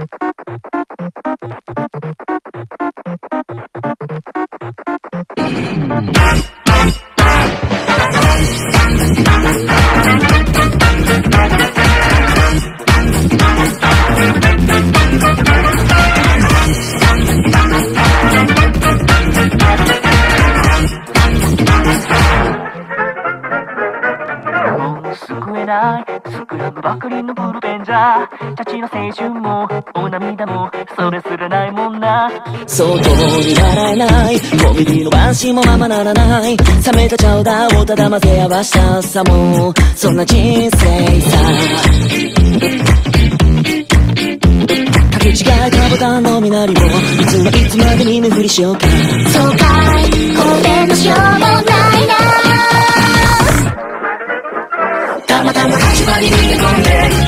スクラムばかりのブルペンじゃたちの青春もお涙もそれすらないもんな。 相当に笑えないコメディの晩鐘もままならない、冷めたチャウダーをただ混ぜ合わした朝もそんな人生さ。かけ違えたボタンの身なりもいつまでに目振りしようか。 そうかい、これのしようもないな。 たまたま立場に逃げ込んで